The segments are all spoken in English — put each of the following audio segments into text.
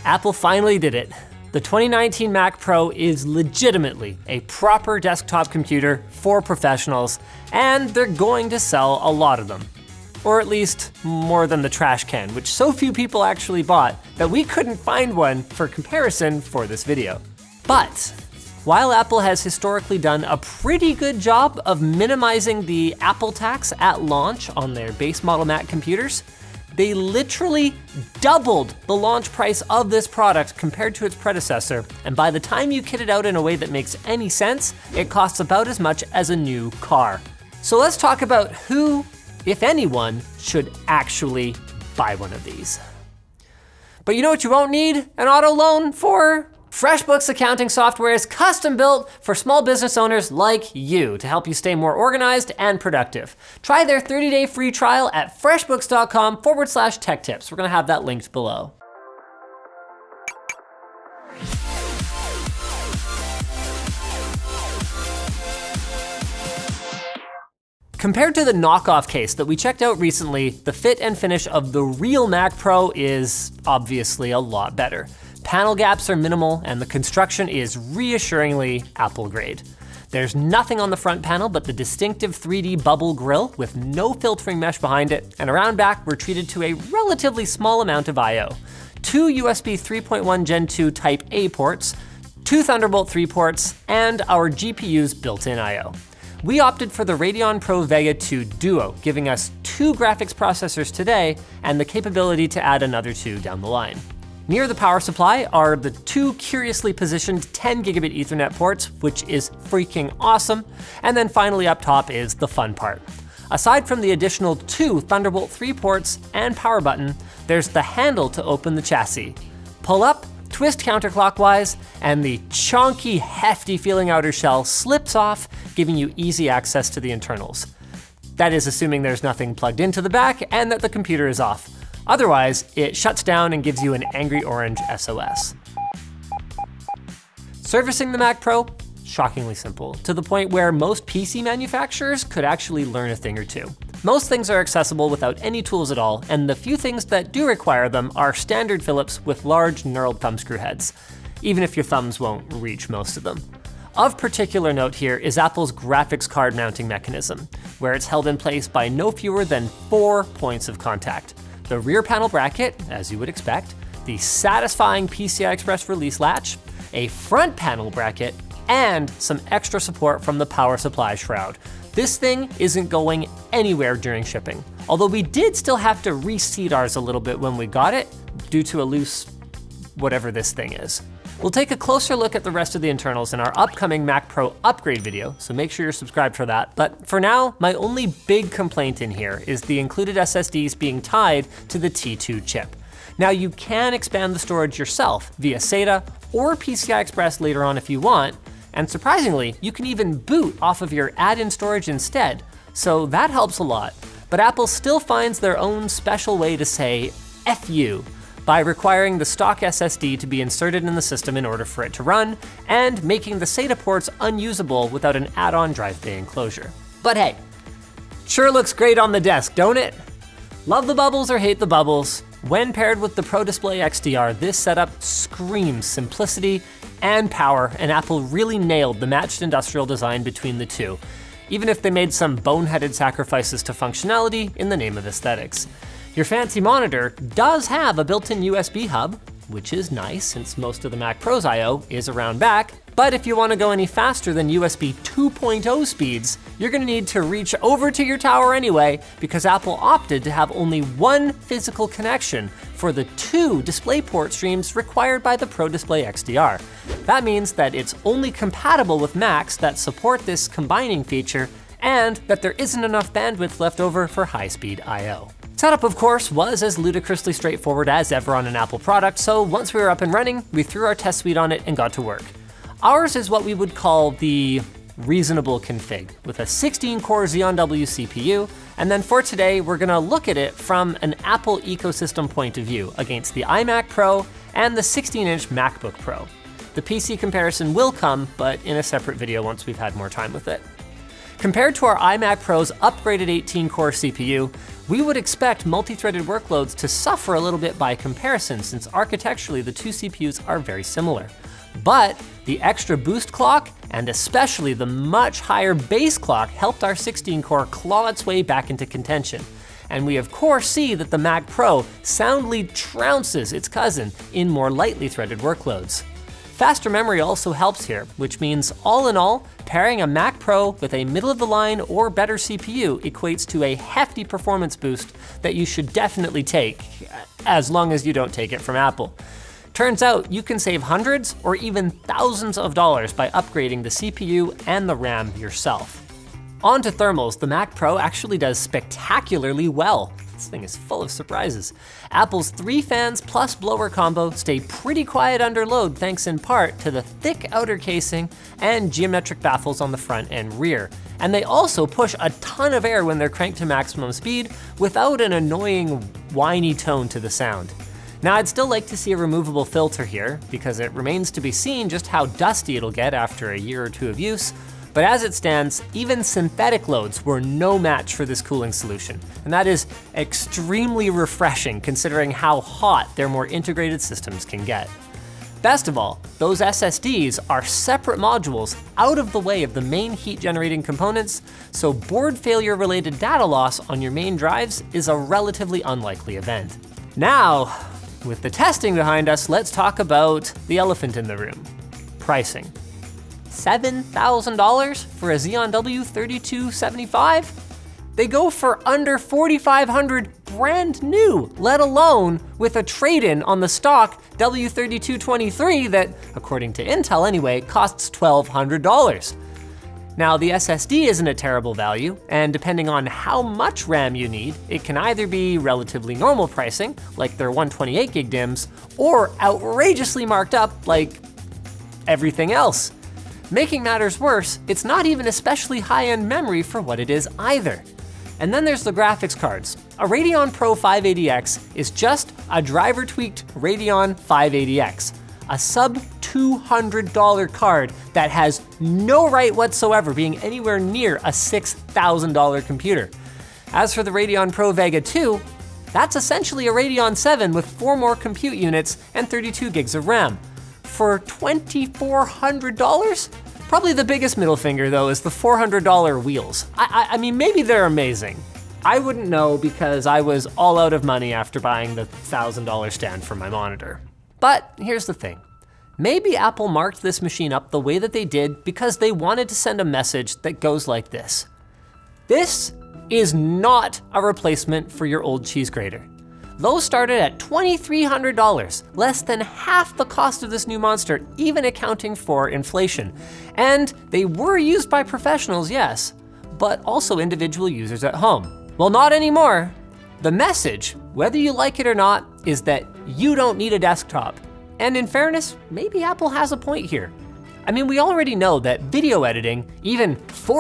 Apple finally did it. The 2019 Mac Pro is legitimately a proper desktop computer for professionals, and they're going to sell a lot of them. Or at least more than the trash can, which so few people actually bought that we couldn't find one for comparison for this video. But while Apple has historically done a pretty good job of minimizing the Apple tax at launch on their base model Mac computers, they literally doubled the launch price of this product compared to its predecessor, and by the time you kit it out in a way that makes any sense, it costs about as much as a new car. So let's talk about who, if anyone, should actually buy one of these. But you know what you won't need an auto loan for? FreshBooks accounting software is custom built for small business owners like you to help you stay more organized and productive. Try their 30-day free trial at freshbooks.com/tech tips. We're gonna have that linked below. Compared to the knockoff case that we checked out recently, the fit and finish of the real Mac Pro is obviously a lot better. Panel gaps are minimal, and the construction is reassuringly Apple grade. There's nothing on the front panel but the distinctive 3D bubble grille with no filtering mesh behind it, and around back we're treated to a relatively small amount of I/O. 2 USB 3.1 Gen 2 Type A ports, 2 Thunderbolt 3 ports, and our GPU's built-in I/O. We opted for the Radeon Pro Vega 2 Duo, giving us 2 graphics processors today and the capability to add another 2 down the line. Near the power supply are the 2 curiously positioned 10 gigabit Ethernet ports, which is freaking awesome. And then finally up top is the fun part. Aside from the additional 2 Thunderbolt 3 ports and power button, there's the handle to open the chassis. Pull up, twist counterclockwise, and the chonky, hefty feeling outer shell slips off, giving you easy access to the internals. That is assuming there's nothing plugged into the back and that the computer is off. Otherwise, it shuts down and gives you an angry orange SOS. Servicing the Mac Pro, shockingly simple, to the point where most PC manufacturers could actually learn a thing or two. Most things are accessible without any tools at all, and the few things that do require them are standard Phillips with large knurled thumbscrew heads, even if your thumbs won't reach most of them. Of particular note here is Apple's graphics card mounting mechanism, where it's held in place by no fewer than 4 points of contact. The rear panel bracket, as you would expect, the satisfying PCI Express release latch, a front panel bracket, and some extra support from the power supply shroud. This thing isn't going anywhere during shipping, although we did still have to reseat ours a little bit when we got it, due to a loose whatever this thing is. We'll take a closer look at the rest of the internals in our upcoming Mac Pro upgrade video, so make sure you're subscribed for that. But for now, my only big complaint in here is the included SSDs being tied to the T2 chip. Now you can expand the storage yourself via SATA or PCI Express later on if you want, and surprisingly, you can even boot off of your add-in storage instead, so that helps a lot. But Apple still finds their own special way to say F you, by requiring the stock SSD to be inserted in the system in order for it to run, and making the SATA ports unusable without an add-on drive bay enclosure. But hey, sure looks great on the desk, don't it? Love the bubbles or hate the bubbles, when paired with the Pro Display XDR, this setup screams simplicity and power, and Apple really nailed the matched industrial design between the two, even if they made some boneheaded sacrifices to functionality in the name of aesthetics. Your fancy monitor does have a built-in USB hub, which is nice since most of the Mac Pro's I/O is around back, but if you want to go any faster than USB 2.0 speeds, you're going to need to reach over to your tower anyway, because Apple opted to have only 1 physical connection for the 2 DisplayPort streams required by the Pro Display XDR. That means that it's only compatible with Macs that support this combining feature, and that there isn't enough bandwidth left over for high-speed I/O. Setup, of course, was as ludicrously straightforward as ever on an Apple product, so once we were up and running, we threw our test suite on it and got to work. Ours is what we would call the reasonable config, with a 16-core Xeon W CPU, and then for today, we're gonna look at it from an Apple ecosystem point of view against the iMac Pro and the 16-inch MacBook Pro. The PC comparison will come, but in a separate video once we've had more time with it. Compared to our iMac Pro's upgraded 18-core CPU, we would expect multi-threaded workloads to suffer a little bit by comparison, since architecturally the two CPUs are very similar. But the extra boost clock, and especially the much higher base clock, helped our 16-core claw its way back into contention. And we of course see that the Mac Pro soundly trounces its cousin in more lightly threaded workloads. Faster memory also helps here, which means all in all, pairing a Mac Pro with a middle-of-the-line or better CPU equates to a hefty performance boost that you should definitely take, as long as you don't take it from Apple. Turns out you can save hundreds or even thousands of dollars by upgrading the CPU and the RAM yourself. On to thermals, the Mac Pro actually does spectacularly well. This thing is full of surprises. Apple's 3 fans plus blower combo stay pretty quiet under load thanks in part to the thick outer casing and geometric baffles on the front and rear. And they also push a ton of air when they're cranked to maximum speed without an annoying whiny tone to the sound. Now I'd still like to see a removable filter here because it remains to be seen just how dusty it'll get after a year or two of use. But as it stands, even synthetic loads were no match for this cooling solution. And that is extremely refreshing considering how hot their more integrated systems can get. Best of all, those SSDs are separate modules out of the way of the main heat generating components, so board failure related data loss on your main drives is a relatively unlikely event. Now, with the testing behind us, let's talk about the elephant in the room: pricing. $7,000 for a Xeon W3275? They go for under $4,500 brand new, let alone with a trade-in on the stock W3223 that, according to Intel anyway, costs $1,200. Now the SSD isn't a terrible value, and depending on how much RAM you need, it can either be relatively normal pricing, like their 128 gig DIMMs, or outrageously marked up like everything else. Making matters worse, it's not even especially high-end memory for what it is either. And then there's the graphics cards. A Radeon Pro 580X is just a driver-tweaked Radeon 580X, a sub-$200 card that has no right whatsoever being anywhere near a $6,000 computer. As for the Radeon Pro Vega 2, that's essentially a Radeon 7 with 4 more compute units and 32 gigs of RAM. For $2,400? Probably the biggest middle finger though is the $400 wheels. I mean, maybe they're amazing. I wouldn't know because I was all out of money after buying the $1,000 stand for my monitor. But here's the thing. Maybe Apple marked this machine up the way that they did because they wanted to send a message that goes like this: this is not a replacement for your old cheese grater. Those started at $2,300, less than half the cost of this new monster, even accounting for inflation. And they were used by professionals, yes, but also individual users at home. Well, not anymore. The message, whether you like it or not, is that you don't need a desktop. And in fairness, maybe Apple has a point here. I mean, we already know that video editing, even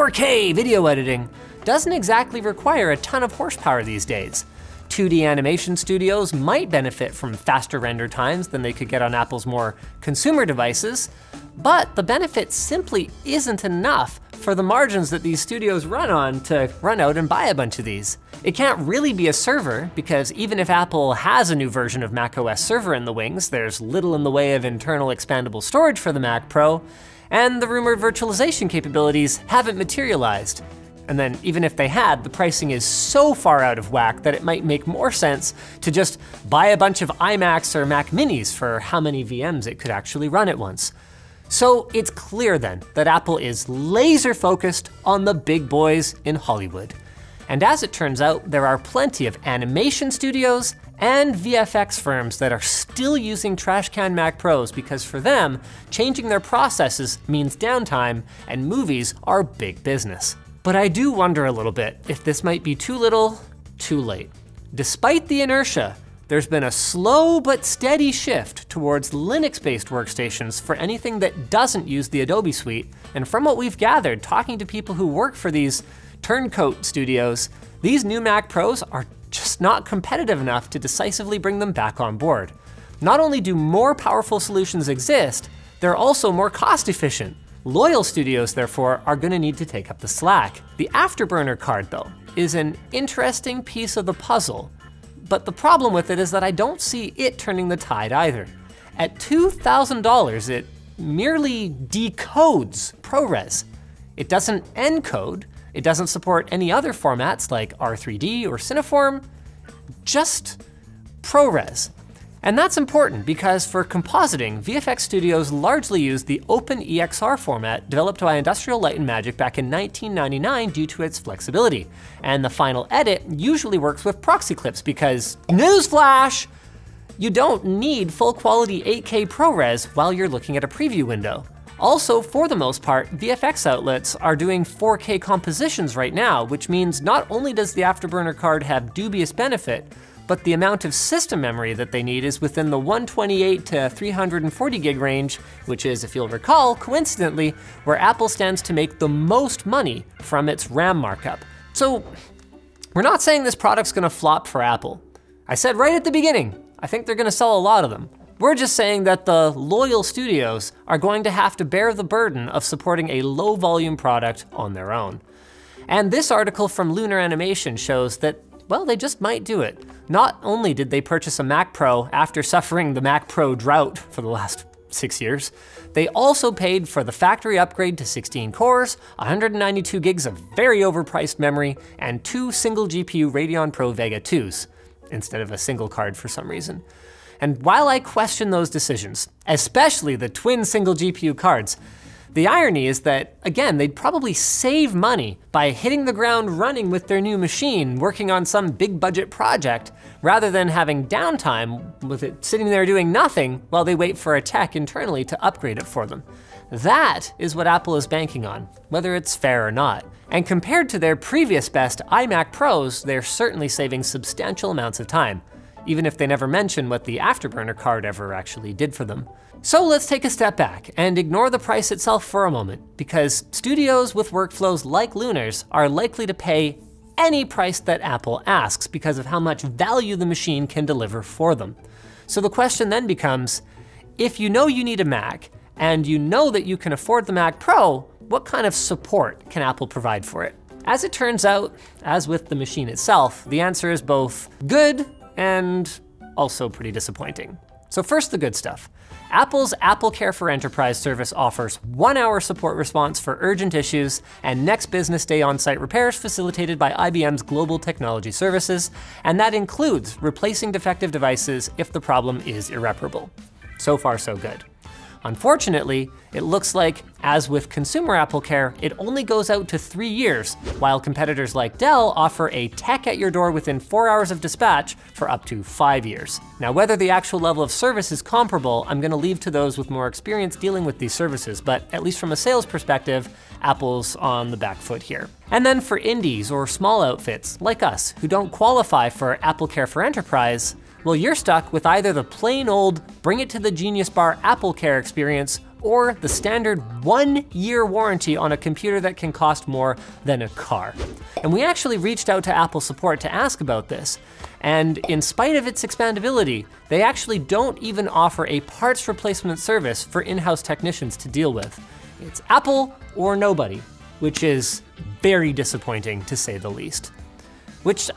4K video editing, doesn't exactly require a ton of horsepower these days. 2D animation studios might benefit from faster render times than they could get on Apple's more consumer devices, but the benefit simply isn't enough for the margins that these studios run on to run out and buy a bunch of these. It can't really be a server because even if Apple has a new version of macOS Server in the wings, there's little in the way of internal expandable storage for the Mac Pro, and the rumored virtualization capabilities haven't materialized. And then even if they had, the pricing is so far out of whack that it might make more sense to just buy a bunch of iMacs or Mac Minis for how many VMs it could actually run at once. So it's clear then that Apple is laser focused on the big boys in Hollywood. And as it turns out, there are plenty of animation studios and VFX firms that are still using trashcan Mac Pros because for them, changing their processes means downtime and movies are big business. But I do wonder a little bit if this might be too little, too late. Despite the inertia, there's been a slow but steady shift towards Linux-based workstations for anything that doesn't use the Adobe suite. And from what we've gathered, talking to people who work for these turncoat studios, these new Mac Pros are just not competitive enough to decisively bring them back on board. Not only do more powerful solutions exist, they're also more cost efficient, Loyal studios, therefore, are gonna need to take up the slack. The Afterburner card, though, is an interesting piece of the puzzle, but the problem with it is that I don't see it turning the tide either. At $2,000, it merely decodes ProRes. It doesn't encode, it doesn't support any other formats like R3D or Cineform, just ProRes. And that's important because for compositing, VFX studios largely use the OpenEXR format developed by Industrial Light & Magic back in 1999 due to its flexibility. And the final edit usually works with proxy clips because, newsflash, you don't need full quality 8K ProRes while you're looking at a preview window. Also, for the most part, VFX outlets are doing 4K compositions right now, which means not only does the Afterburner card have dubious benefit, but the amount of system memory that they need is within the 128 to 340 gig range, which is, if you'll recall, coincidentally, where Apple stands to make the most money from its RAM markup. So, we're not saying this product's gonna flop for Apple. I said right at the beginning, I think they're gonna sell a lot of them. We're just saying that the loyal studios are going to have to bear the burden of supporting a low volume product on their own. And this article from Lunar Animation shows that, well, they just might do it. Not only did they purchase a Mac Pro after suffering the Mac Pro drought for the last 6 years, they also paid for the factory upgrade to 16 cores, 192 gigs of very overpriced memory, and 2 single GPU Radeon Pro Vega 2s, instead of a single card for some reason. And while I question those decisions, especially the twin single GPU cards, the irony is that, again, they'd probably save money by hitting the ground running with their new machine, working on some big budget project, rather than having downtime with it sitting there doing nothing while they wait for a tech internally to upgrade it for them. That is what Apple is banking on, whether it's fair or not. And compared to their previous best iMac Pros, they're certainly saving substantial amounts of time, even if they never mention what the Afterburner card ever actually did for them. So let's take a step back and ignore the price itself for a moment, because studios with workflows like Lunar's are likely to pay any price that Apple asks because of how much value the machine can deliver for them. So the question then becomes, if you know you need a Mac, and you know that you can afford the Mac Pro, what kind of support can Apple provide for it? As it turns out, as with the machine itself, the answer is both good and also pretty disappointing. So first, the good stuff. Apple's AppleCare for Enterprise service offers 1-hour support response for urgent issues and next business day on-site repairs facilitated by IBM's Global Technology Services, and that includes replacing defective devices if the problem is irreparable. So far, so good. Unfortunately, it looks like, as with consumer AppleCare, it only goes out to 3 years, while competitors like Dell offer a tech at your door within 4 hours of dispatch for up to 5 years. Now, whether the actual level of service is comparable, I'm gonna leave to those with more experience dealing with these services, but at least from a sales perspective, Apple's on the back foot here. And then for indies or small outfits, like us, who don't qualify for AppleCare for Enterprise, well, you're stuck with either the plain old bring it to the Genius Bar AppleCare experience or the standard 1-year warranty on a computer that can cost more than a car. And we actually reached out to Apple support to ask about this. And in spite of its expandability, they actually don't even offer a parts replacement service for in-house technicians to deal with. It's Apple or nobody, which is very disappointing to say the least. Which,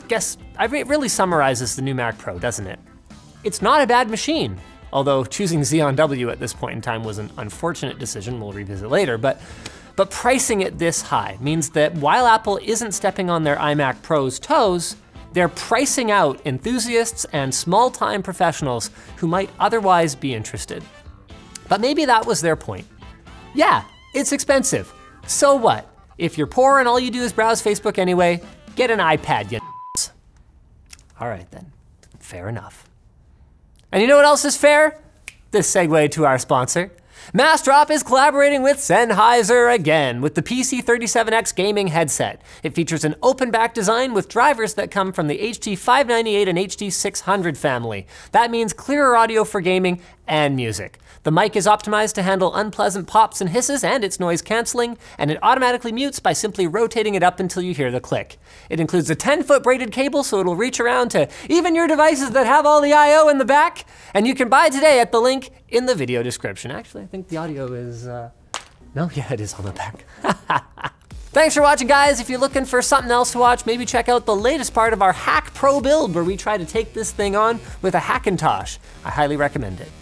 it really summarizes the new Mac Pro, doesn't it? It's not a bad machine, although choosing Xeon W at this point in time was an unfortunate decision we'll revisit later, but pricing it this high means that while Apple isn't stepping on their iMac Pro's toes, they're pricing out enthusiasts and small-time professionals who might otherwise be interested. But maybe that was their point. Yeah, it's expensive. So what? If you're poor and all you do is browse Facebook anyway, get an iPad, you n***s. All right then, fair enough. And you know what else is fair? This segue to our sponsor. Massdrop is collaborating with Sennheiser again with the PC37X gaming headset. It features an open back design with drivers that come from the HD598 and HD600 family. That means clearer audio for gaming and music. The mic is optimized to handle unpleasant pops and hisses and it's noise canceling, and it automatically mutes by simply rotating it up until you hear the click. It includes a 10-foot braided cable so it'll reach around to even your devices that have all the I/O in the back, and you can buy today at the link in the video description. Actually, I think the audio is No, yeah, it is on the back. Thanks for watching, guys. If you're looking for something else to watch, maybe check out the latest part of our Hack Pro build where we try to take this thing on with a Hackintosh. I highly recommend it.